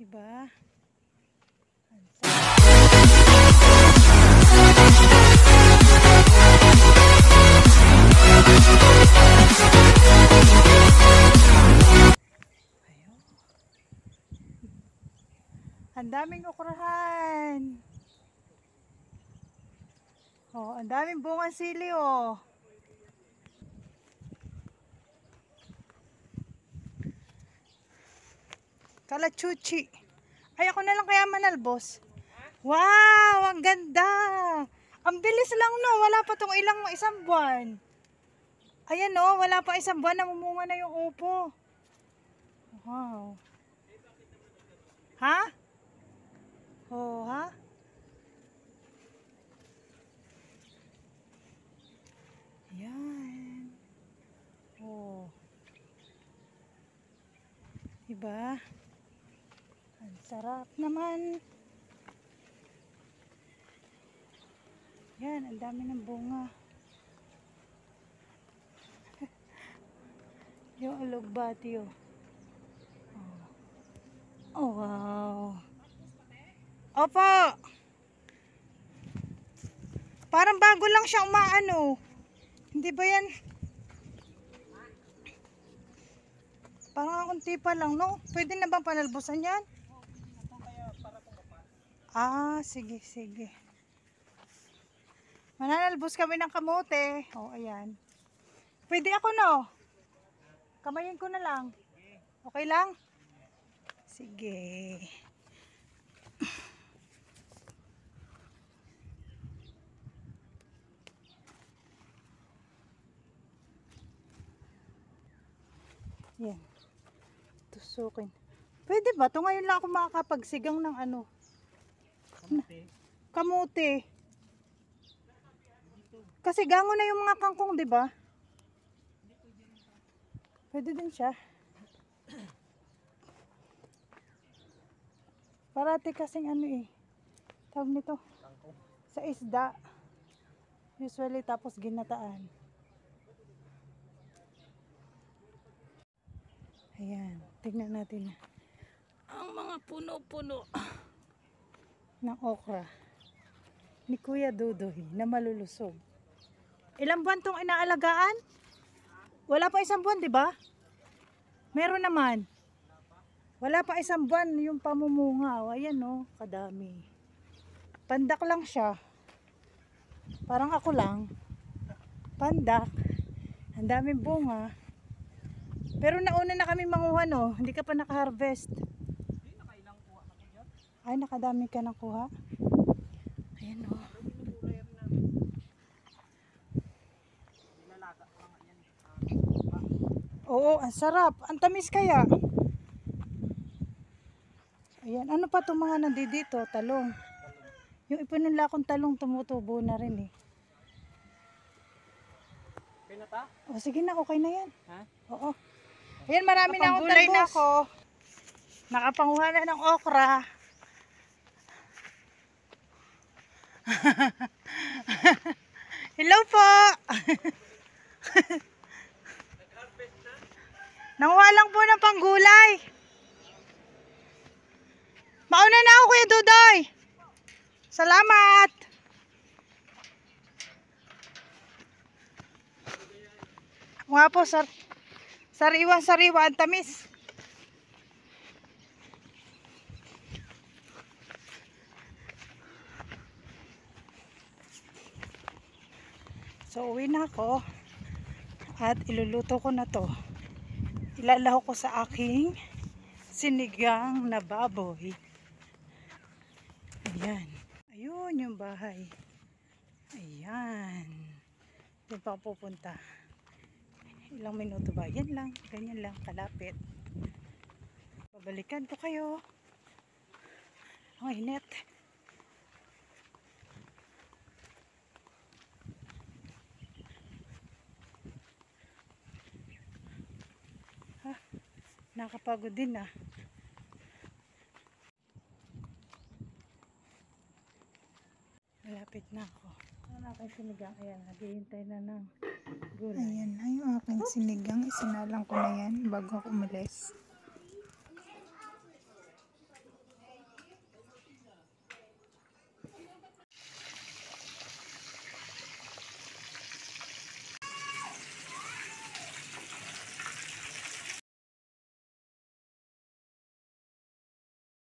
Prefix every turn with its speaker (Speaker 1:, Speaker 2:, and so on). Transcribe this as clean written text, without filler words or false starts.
Speaker 1: Diba? Ang daming okrahan. Oh, ang daming bunga sili oh. Kalachuchi. Ay, ako na lang kaya manalbos. Wow, ang ganda. Ang bilis lang no, wala pa tong isang buwan. Ayan no, wala pa isang buwan, namumunga na yung upo. Wow. Ha? Oh, ha? Ayan. Oh. Diba? Ang sarap naman. Yan, ang dami ng bunga. Yung alugbati oh. Oh, wow. Opo. Parang bago lang siya umaano. Hindi ba yan? Parang unti pa lang, no? Pwede na bang panalbusan yan? Ah, sige, sige. Mananalbos kami ng kamote. Oh, ayan. Pwede ako, no? Kamayin ko na lang. Okay lang? Sige. Yan. Tusukin. Pwede ba? Ito ngayon lang ako makakapagsigang ng ano? Kamote. Kamote. Kasi gango na yung mga kangkong, di ba? Pwede din siya. Parati kasing ano eh. Tawag nito. Sa isda. Usually tapos ginataan. Ayan. Tignan natin. Ang mga puno-puno ng okra ni Kuya Dudoy na malulusog. Ilang buwan tong inaalagaan? Wala pa isang buwan, di ba? Meron naman. Wala pa isang buwan yung pamumunga. O, ayan o, kadami. Pandak lang siya. Parang ako lang. Pandak. Ang daming bunga. Pero nauna na kami manguha no. Hindi ka pa naka-harvest. Ay, nakadami ka nakuha. Ayan o. Oo, ang sarap. Ang tamis kaya. Ayan, ano pa itong mga nandito? Talong. Yung ipinunla kong talong tumutubo na rin eh. Okay na ta? O sige na, okay na yan. Ha? Oo. Ayan, marami na akong talbos. Na ako. Nakapanguha na ng okra. Hello po! Nanguha lang po ng panggulay. Mauna na ako, Kuya Dudoy. Salamat. Nga po, sariwang ang tamis. So, uwi na ako. At iluluto ko na to. Ilalaho ko sa aking sinigang na baboy. Ayan. Ayun yung bahay. Ayan. Doon pa ako pupunta. Ilang minuto ba? Yan lang. Ganyan lang. Kalapit. Babalikan ko kayo. Ang init. Nakapagod din ah. Malapit na ako. Ang aking sinigang. Ayan, naghihintay na ng gulay.
Speaker 2: Ayan na yung aking sinigang. Isinalang ko na yan bago ako umalis.